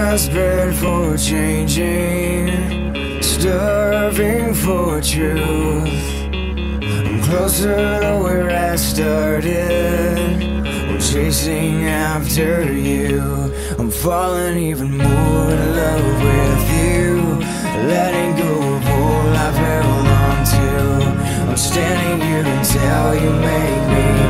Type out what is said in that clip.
desperate for changing, starving for truth. I'm closer to where I started, I'm chasing after you. I'm falling even more in love with you, letting go of all I've held on to. I'm standing here until you make me